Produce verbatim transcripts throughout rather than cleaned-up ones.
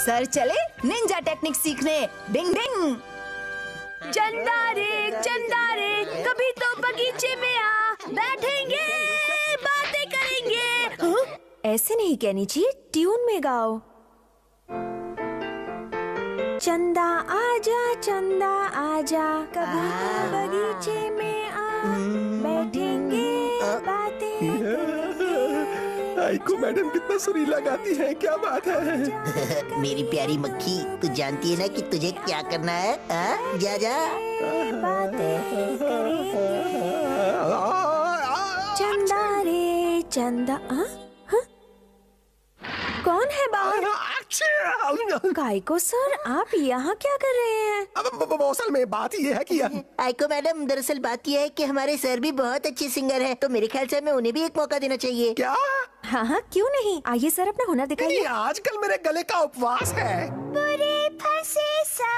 Sir चले Ninja technique सीखने। डिंग डिंग। चंदा रे चंदा रे कभी तो बगीचे में आ, बैठेंगे बातें करेंगे। हाँ? ऐसे नहीं कहनी चाहिए, ट्यून में गाओ। चंदा आजा चंदा आजा कभी तो बगीचे में आ, बैठेंगे बातें करेंगे। आइको मैडम कितना सुरीला गाती है, क्या बात है। मेरी प्यारी मक्खी, तू जानती है ना कि तुझे क्या करना है? आ? जा जा। बातें करेंगे। चंदा रे चंदा। आ? हाँ? कौन है बाहर? काइको सर, आप यहाँ क्या कर रहे हैं? अब असल में बात ये है कि आइको मैडम, दरअसल बात ये है कि हमारे सर भी बहुत अच्छे सिंगर हैं, तो मेरे ख्याल से हमें उन्हें भी एक मौका देना चाहिए। क्या? हाँ हाँ क्यों नहीं, आइए सर अपना हुनर दिखाइए। आजकल मेरे गले का उपवास है। बुरे फंसे सा।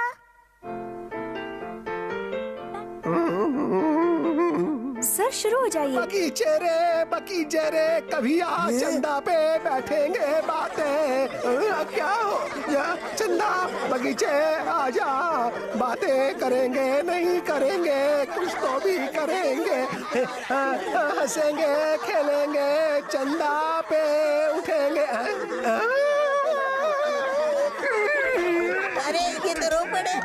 सर शुरू हो जाइए। बगीचे रे बगीचे रे कभी आ चंदा पे बैठेंगे बातें। क्या हो या चंदा बगीचे आजा, बातें करेंगे नहीं करेंगे कुछ तो भी करेंगे, हंसेंगे खेलेंगे चंदा पे उठेंगे। अरे ये तो रो पड़े।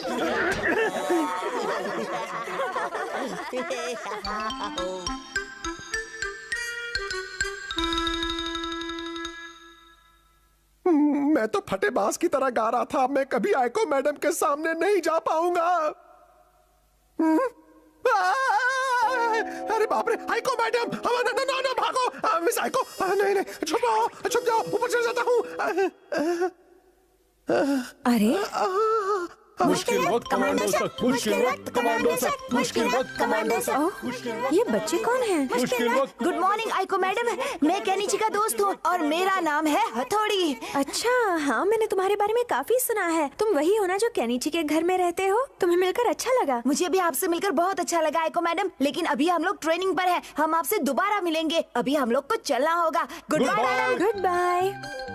मैं तो फटे बांस की तरह गा रहा था, मैं कभी आइको मैडम के सामने नहीं जा पाऊंगा। अरे बाप रे, आइको मैडम, ना ना ना ना भागो, मिस आइको, नहीं नहीं छुप जाओ छुप जाओ, ऊपर चढ़ जाता हूँ। अरे मुश्किल वक्त कमांडो सर, मुश्किल वक्त कमांडो सर, मुश्किल वक्त कमांडो सर। ये बच्चे कौन हैं? मुश्किल वक्त। गुड मॉर्निंग आइको मैडम, मैं केनिची का दोस्त हूँ और मेरा नाम है हथौड़ी। अच्छा हाँ, मैंने तुम्हारे बारे में काफी सुना है। तुम वही हो ना जो केनिची के घर में रहते हो? तुम्हें मिलकर अच्छा लगा। मुझे भी आपसे मिलकर बहुत अच्छा लगा आइको मैडम, लेकिन अभी हम लोग ट्रेनिंग पर हैं, हम आपसे दोबारा मिलेंगे। अभी हम लोग को चलना होगा। Goodbye. Goodbye.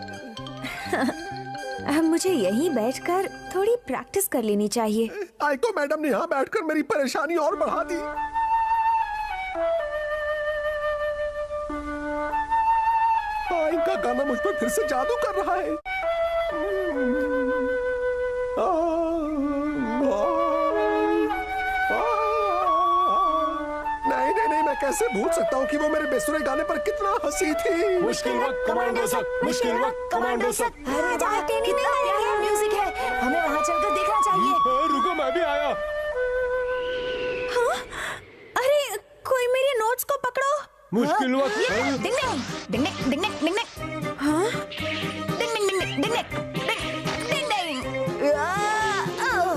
अब मुझे यहीं बैठकर थोड़ी प्रैक्टिस कर लेनी चाहिए। आइको मैडम ने यहाँ बैठकर मेरी परेशानी और बढ़ा दी। हाँ, इनका गाना मुझ पर फिर से जादू कर रहा है। आ, आ, नहीं नहीं नहीं, मैं कैसे भूल सकता हूँ कि वो मेरे बेसुरे गाने पर कितना हंसी थी। मुश्किल वक्त कमांडो सर, मुश्किल वक्त कमांडो सर। अरे जहाँ कितना प्यारा म्यूजिक है, हमें वहाँ चलकर देखना चाहिए। रुको मैं भी आया। हाँ? अरे कोई मेरे नोट्स को पकड़ो। मुश्किल वक्त। डिंग ding ding ding ding ding डिंग। हाँ? डिंग ding ding ding ding ding डिंग। आ, आ।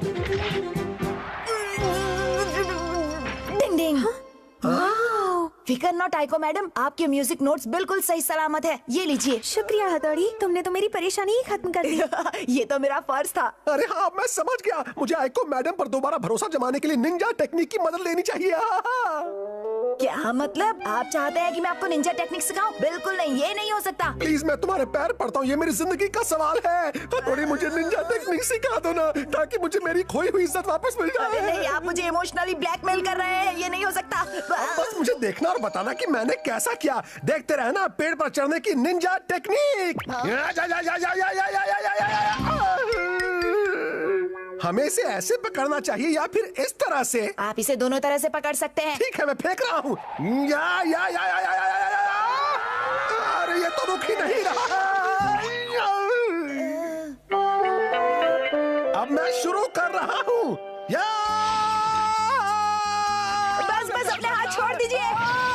Ding ding. फिकर नॉट आइको मैडम, आपके म्यूजिक नोट्स बिल्कुल सही सलामत है, ये लीजिए। शुक्रिया हथौड़ी, तुमने तो मेरी परेशानी ही खत्म कर दी। ये तो मेरा फर्ज था। अरे हाँ, मैं समझ गया, मुझे आइको मैडम पर दोबारा भरोसा जमाने के लिए निंजा टेक्निक की मदद लेनी चाहिए। क्या मतलब, आप चाहते हैं कि मैं आपको निंजा टेक्निक सिखाऊं? बिल्कुल नहीं, ये नहीं हो सकता। प्लीज मैं तुम्हारे पैर पड़ता हूँ, ये मेरी जिंदगी का सवाल है। थोड़ी मुझे निंजा टेक्निक सिखा दो ना, ताकि मुझे मेरी खोई हुई इज्जत वापस मिल जाए। नहीं, आप मुझे इमोशनली ब्लैकमेल कर रहे हैं, ये नहीं हो सकता। बस मुझे देखना और बताना कि मैंने कैसा किया। देखते रहना पेड़ पर चढ़ने की निंजा टेक्निक। हमें इसे ऐसे पकड़ना चाहिए या फिर इस तरह से? आप इसे दोनों तरह से पकड़ सकते हैं। ठीक है, मैं फेंक रहा हूँ। या या या या या या या या। अरे ये तो रुक ही नहीं रहा। अब मैं शुरू कर रहा हूँ। या बस बस अपने हाथ छोड़ दीजिए।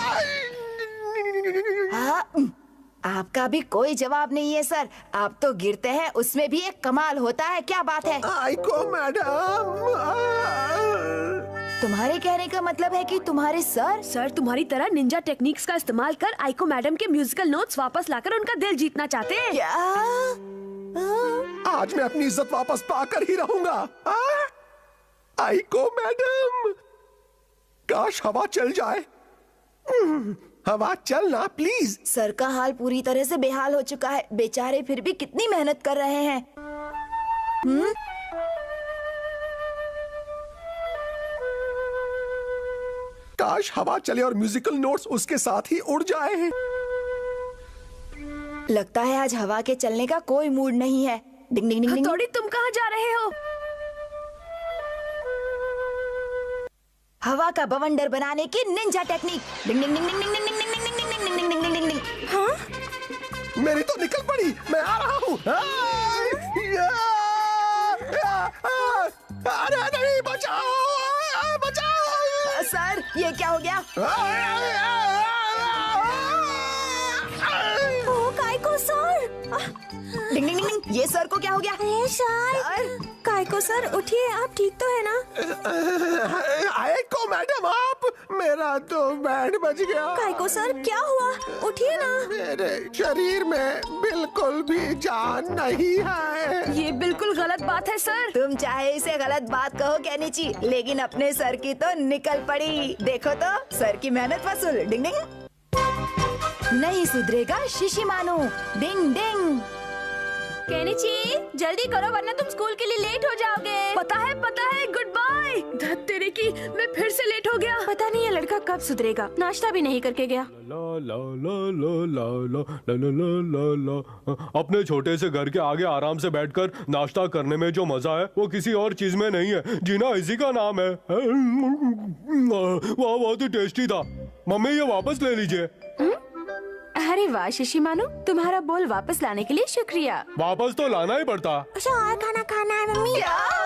हाँ, आपका भी कोई जवाब नहीं है सर, आप तो गिरते हैं उसमें भी एक कमाल होता है। क्या बात है आइको मैडम? तुम्हारे कहने का मतलब है कि तुम्हारे सर सर तुम्हारी तरह निंजा टेक्निक्स का इस्तेमाल कर आइको मैडम के म्यूजिकल नोट्स वापस लाकर उनका दिल जीतना चाहते हैं। क्या? आज मैं अपनी इज्जत वापस पाकर ही रहूंगा। आइको मैडम, काश हवा चल जाए। हवा चलना प्लीज। सर का हाल पूरी तरह से बेहाल हो चुका है, बेचारे फिर भी कितनी मेहनत कर रहे हैं। हम्म? काश हवा चले और म्यूजिकल नोट्स उसके साथ ही उड़ जाए। लगता है आज हवा के चलने का कोई मूड नहीं है। डिंग डिंग डिंग डिंग। हथौड़ी, तुम कहाँ जा रहे हो? हवा का बवंडर बनाने की निंजा टेक्निक। डिंग ding ding ding ding ding ding ding ding ding ding ding ding ding डिंग। हाँ? मेरी तो निकल पड़ी, मैं आ रहा हूँ। अरे नहीं, बचाओ बचाओ। सर ये क्या हो गया? ओ Kaiko sir. Ding ding ding ding. ये सर को क्या हो गया? अरे सर, सर काइको सर उठिए, आप ठीक तो है ना? आइको मैडम, आप, मेरा तो बैंड बज गया। काइको सर क्या हुआ? उठिए ना। मेरे शरीर में बिल्कुल भी जान नहीं है। ये बिल्कुल गलत बात है सर। तुम चाहे इसे गलत बात कहो केनिची, लेकिन अपने सर की तो निकल पड़ी। देखो तो सर की मेहनत वसूल। डिंग डिंग। नहीं सुधरेगा शिशिमानु। डिंग डिंग। केनिची जल्दी करो वरना तुम स्कूल के लिए लेट हो जाओगे। पता है पता है, गुड बाय। धत तेरे की, मैं फिर से लेट हो गया। पता नहीं ये लड़का कब सुधरेगा, नाश्ता भी नहीं करके गया। ला ला ला ला ला ला ला ला ला ला ला। अपने छोटे से घर के आगे आराम से बैठकर नाश्ता करने में जो मजा है वो किसी और चीज में नहीं है। जीना इसी का नाम है। वाह, बहुत ही टेस्टी था। मम्मी ये वापस ले लीजिए। अरे वाह शिशिमानु, तुम्हारा बोल वापस लाने के लिए शुक्रिया। वापस तो लाना ही पड़ता। अच्छा और खाना खाना है मम्मी।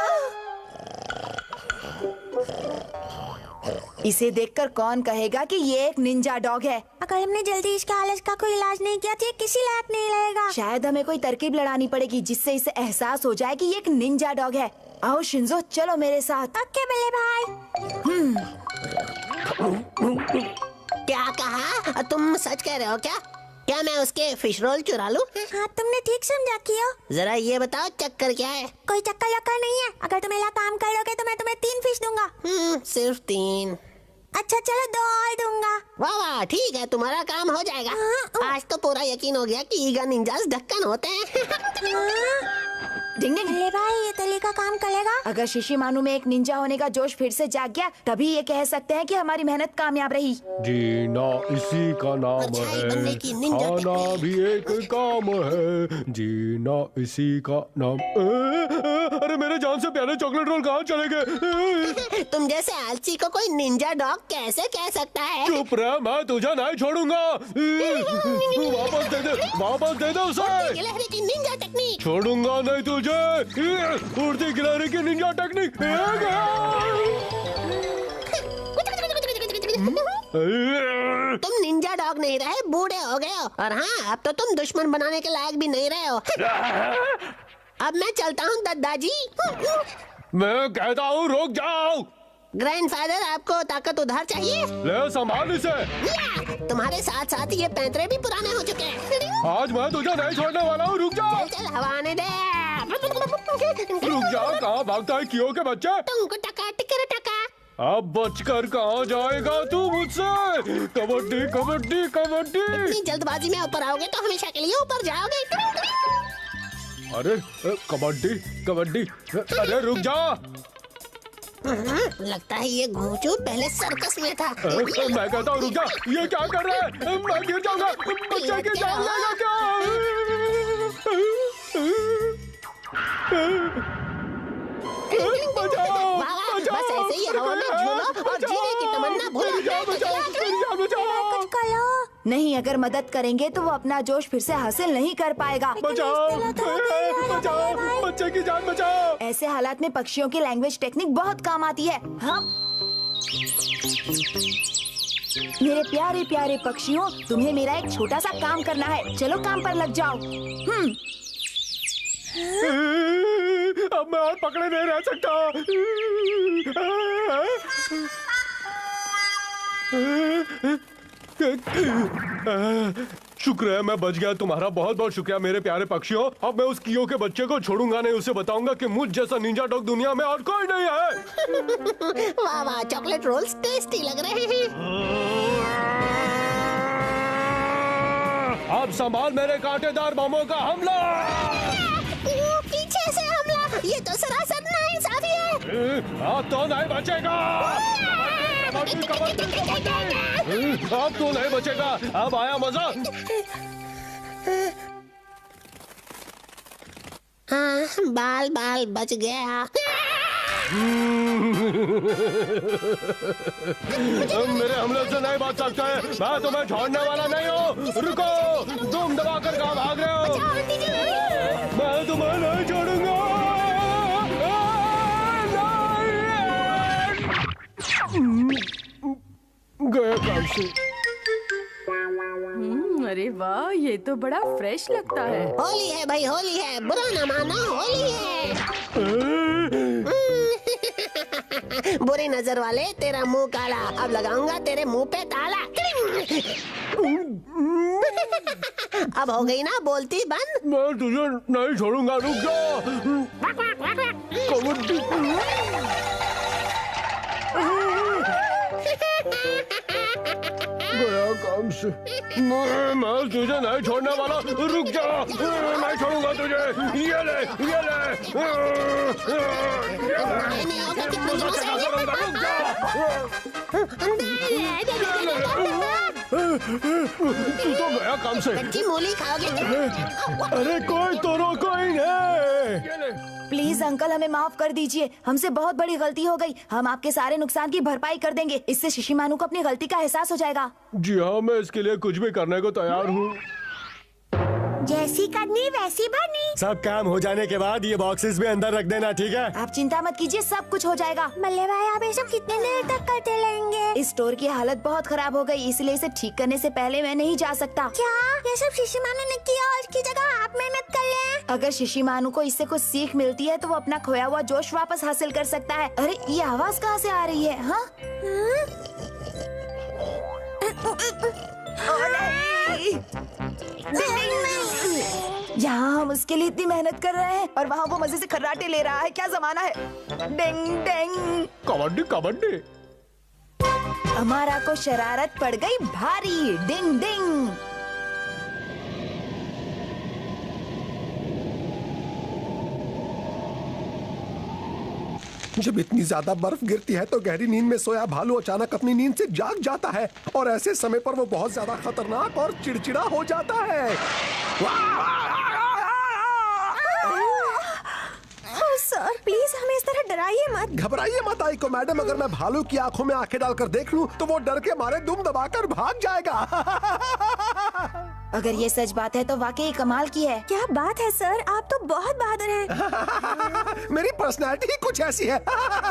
इसे देखकर कौन कहेगा कि ये एक निंजा डॉग है? अगर हमने जल्दी इसके आलस का कोई इलाज नहीं किया तो ये किसी लायक नहीं रहेगा। शायद हमें कोई तरकीब लड़ानी पड़ेगी जिससे इसे एहसास हो जाए कि ये एक निंजा डॉग है। आओ शिंजो, चलो मेरे साथ। ओके बल्ले भाई। क्या कहा? तुम सच कह रहे हो क्या? क्या मैं उसके फिश रोल चुरा लूं? हाँ तुमने ठीक समझा किया। जरा ये बताओ चक्कर क्या है? कोई चक्कर वक्कर नहीं है। अगर तुम मेरा काम करोगे तो मैं तुम्हें तीन फिश दूंगा। हम्म, सिर्फ तीन। अच्छा चलो दो और दूंगा। वाह वाह, ठीक है, तुम्हारा काम हो जाएगा। हाँ, आज तो पूरा यकीन हो गया कि ईगा निंजास ढक्कन होते हैं। डिंग डिंग। अरे भाई ये तली का काम करेगा। अगर शिशिमानु में एक निंजा होने का जोश फिर से जाग गया, तभी ये कह सकते हैं कि हमारी मेहनत कामयाब रही। जीना इसी का नाम परछाई बनने की है, निंजा खाना टेक्निक। भी एक काम है। जीना इसी का नाम। ए, ए, अरे मेरे जान से प्यारे चॉकलेट रोल कहाँ चले गए? तुम जैसे आलसी को कोई निंजा डॉग कैसे कह सकता है? चुप रह, मैं तुझे नहीं छोड़ूंगा। वापस दे दे, वापस दे दे उसे। गिलहरी की निंजा टेक्निक। छोड़ूंगा नहीं तुझे। उड़ती गिलहरी की निंजा टेक्निक। तुम निंजा डॉग नहीं रहे, बूढ़े हो गए हो। और हाँ, अब तो तुम दुश्मन बनाने के लायक भी नहीं रहे हो। अब मैं चलता हूँ दादाजी। मैं कहता हूँ रुक जाओ। ग्रैंडफादर, आपको ताकत उधार चाहिए? ले संभाल इसे। या, तुम्हारे साथ साथ ये पैंतरे भी पुराने हो चुके हैं। आज मैं तुझे नहीं छोड़ने वाला हूँ। रुक जा, चल चल, हवा आने दे। रुक जा। कहाँ भागता है कियो के बच्चे? तुमको टका टिकर टका। अब बचकर कहाँ जाएगा तू मुझसे? कबड्डी कबड्डी कबड्डी। इतनी जल्दबाजी में ऊपर आओगे तो हमेशा के लिए ऊपर जाओगे। अरे कबड्डी कबड्डी। अरे रुक जा। लगता है ये घोंचू पहले सर्कस में था। मैं कहता हूँ रुक जा। ये क्या कर रहा है? मैं गिर जाऊंगा। बच्चे की जान लेगा क्या? बचाओ, बस ऐसे ही हवा में झूलो और जीने की तमन्ना भूल जाओ। कुछ करो। नहीं, अगर मदद करेंगे तो वो अपना जोश फिर से हासिल नहीं कर पाएगा। बचाओ, बचाओ, बच्चे की जान बचाओ। ऐसे हालात में पक्षियों की लैंग्वेज टेक्निक बहुत काम आती है। हाँ? मेरे प्यारे प्यारे पक्षियों, तुम्हें मेरा एक छोटा सा काम करना है। चलो काम पर लग जाओ। हम्म। अब मैं और पकड़े नहीं रह सकता। शुक्र है मैं बच गया। तुम्हारा बहुत बहुत शुक्रिया मेरे प्यारे पक्षियों। अब मैं उस कियो के बच्चे को छोड़ूंगा नहीं। उसे बताऊंगा कि मुझ जैसा निंजा डॉग दुनिया में और कोई नहीं है। वाह वाह, चॉकलेट रोल्स टेस्टी लग रहे हैं। अब संभाल मेरे कांटेदार बमों का हमला। पीछे से हमला, ये तो सरासर नाइंसाफी है। अब तो नहीं बचेगा। अब तो नहीं बचेगा। अब आया मजा। हाँ, बाल बाल बच गया। मेरे हमले से नहीं बच सकते। मैं तुम्हें छोड़ने वाला नहीं हूँ। रुको, तुम दबाकर कहाँ भाग रहे हो? मैं तुम्हें नहीं छोड़ूंगा। गया काम से। अरे वाह, ये तो बड़ा फ्रेश लगता है। होली है भाई, होली है, बुरा ना मानो, होली है। बुरी नजर वाले, तेरा मुंह काला, अब लगाऊंगा तेरे मुंह पे ताला। अब हो गई ना बोलती बंद। मैं तुझे नहीं छोड़ूंगा, रुक जा। कबड्डी। गया काम से। मैं, मैं तुझे नहीं छोड़ने वाला, रुक जा। नहीं छोड़ूंगा तुझे। ये ले, ये ले। तू तो गया काम से। कच्ची मूली खाओगे? अरे कोई तो रोको ही नहीं। प्लीज अंकल, हमें माफ कर दीजिए। हमसे बहुत बड़ी गलती हो गई। हम आपके सारे नुकसान की भरपाई कर देंगे। इससे शिशिमानु को अपनी गलती का एहसास हो जाएगा। जी हाँ, मैं इसके लिए कुछ भी करने को तैयार हूँ। जैसी करनी वैसी भरनी। सब काम हो जाने के बाद ये बॉक्सेस भी अंदर रख देना, ठीक है? आप चिंता मत कीजिए, सब कुछ हो जाएगा। मल्ले भाई, आप ये सब कितने देर तक करते रहेंगे? इस स्टोर की हालत बहुत खराब हो गई, इसलिए इसे ठीक करने से पहले मैं नहीं जा सकता। क्या ये सब शिशिमानु ने किया और इसकी जगह आप मेहनत कर लें? अगर शिशिमानु को इससे कुछ सीख मिलती है तो वो अपना खोया हुआ जोश वापस हासिल कर सकता है। अरे ये आवाज कहाँ से आ रही है? हाँ? यहाँ हम उसके लिए इतनी मेहनत कर रहे हैं और वहाँ वो मजे से खर्राटे ले रहा है। क्या जमाना है। डिंग डिंग। कबड्डी कबड्डी। हमारा को शरारत पड़ गई भारी। डिंग डिंग। जब इतनी ज्यादा बर्फ गिरती है तो गहरी नींद में सोया भालू अचानक अपनी नींद से जाग जाता है और ऐसे समय पर वो बहुत ज्यादा खतरनाक और चिड़चिड़ा हो जाता है। सर प्लीज हमें इस तरह डराइए मत। घबराइए मत आइको मैडम, अगर मैं भालू की आंखों में आंखें डालकर देख लूं तो वो डर के मारे दुम दबाकर भाग जाएगा। अगर ये सच बात है तो वाकई कमाल की है। क्या बात है सर, आप तो बहुत बहादुर हैं। मेरी पर्सनैलिटी ही कुछ ऐसी है।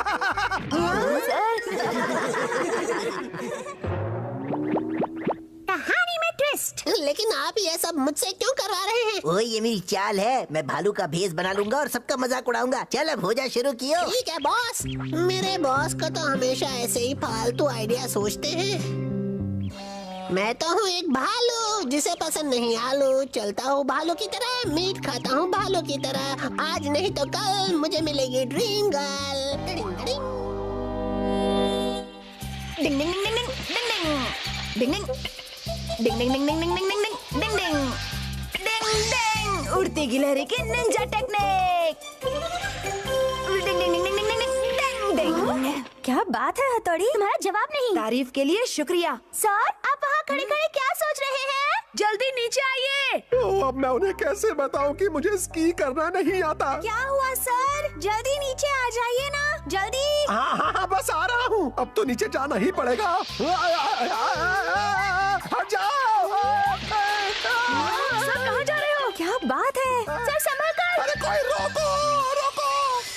कहानी में ट्विस्ट। लेकिन आप ये सब मुझसे क्यों करवा रहे हैं? ओ ये मेरी चाल है, मैं भालू का भेष बना लूंगा और सबका मजाक उड़ाऊंगा। चल अब हो जा शुरू कियो। ठीक है बॉस। मेरे बॉस को तो हमेशा ऐसे ही फालतू आइडिया सोचते हैं। मैं तो हूँ एक भालू जिसे पसंद नहीं आलू। चलता हूँ भालू की तरह, मीट खाता हूँ भालू की तरह। आज नहीं तो कल मुझे मिलेगी ड्रीम गर्ल। डिंग ding ding ding ding ding ding ding ding ding ding ding ding ding ding ding ding डिंग। उड़ती गिलहरी की निंजा टेक्निक। डिंग ding ding ding ding ding ding डिंग। क्या बात है हथौड़ी, तुम्हारा जवाब नहीं। तारीफ के लिए शुक्रिया। सर आप वहाँ खड़े खड़े क्या सोच रहे हैं? जल्दी नीचे आइए। तो अब मैं उन्हें कैसे बताऊं कि मुझे स्की करना नहीं आता? क्या हुआ सर? जल्दी नीचे आ जाइए ना, जल्दी। हाँ हाँ हाँ बस आ रहा हूँ। अब तो नीचे जाना ही पड़ेगा। हट जाओ। सर कहाँ जा रहे हो? क्या बात है सर, संभल कर। अरे कोई रोको रोको।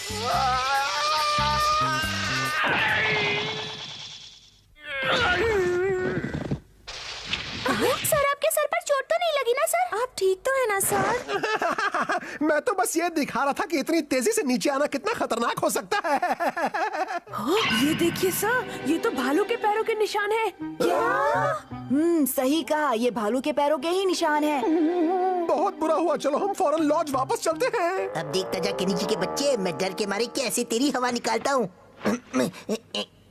सर आपके सर पर चोट तो नहीं लगी ना सर? आप ठीक तो है ना सर? मैं तो बस ये दिखा रहा था कि इतनी तेजी से नीचे आना कितना खतरनाक हो सकता है। ये देखिए सर, ये तो भालू के पैरों के निशान है। क्या? हम्म सही कहा, ये भालू के पैरों के ही निशान है। बहुत बुरा हुआ, चलो हम फौरन लॉज वापस चलते हैं। अब देखता जा के नीचे के बच्चे, मैं डर के मारे कैसे तेरी हवा निकालता हूँ।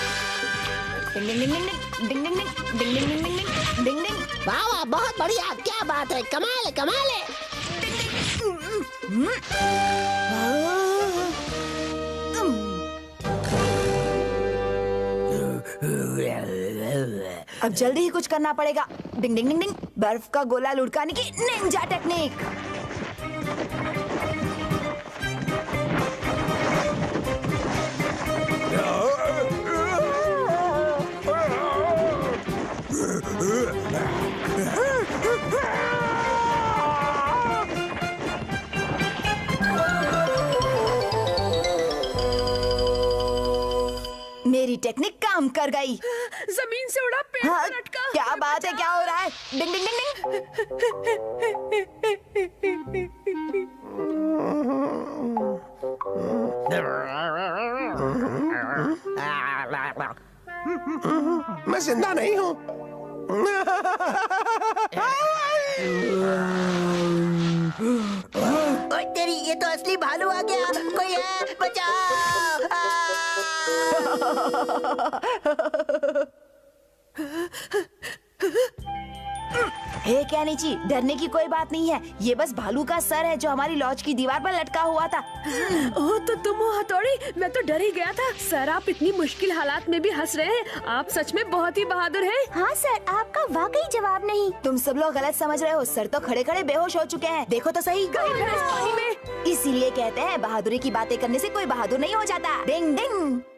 डिंग ding ding ding ding ding ding ding ding ding ding डिंग। वाह वाह, बहुत बढ़िया, क्या बात है, कमाल है कमाल है। अब जल्दी ही कुछ करना पड़ेगा। डिंग डिंग डिंग डिंग, बर्फ का गोला लुढ़काने की निंजा टेक्निक। मेरी टेक्निक काम कर गई। जमीन से उड़ा पेड़ हाँ, पर अटका। क्या बात है, क्या हो रहा है? डिंग डिंग डिंग डिंग। मैं जिंदा नहीं हूँ। ओए तेरी, ये तो असली भालू आ गया। कोई है, बचाओ। आ! हे कैनिची, डरने की कोई बात नहीं है। ये बस भालू का सर है जो हमारी लॉज की दीवार पर लटका हुआ था। ओह, तो तुम हो हथौड़ी। मैं तो डर ही गया था। सर, आप इतनी मुश्किल हालात में भी हंस रहे हैं। आप सच में बहुत ही बहादुर हैं। हाँ सर, आपका वाकई जवाब नहीं। तुम सब लोग गलत समझ रहे हो। सर तो खड़े खड़े बेहोश हो चुके हैं। देखो तो सही। पानी में। इसीलिए कहते हैं बहादुरी की बातें करने से कोई बहादुर नहीं हो जाता। डिंग डिंग।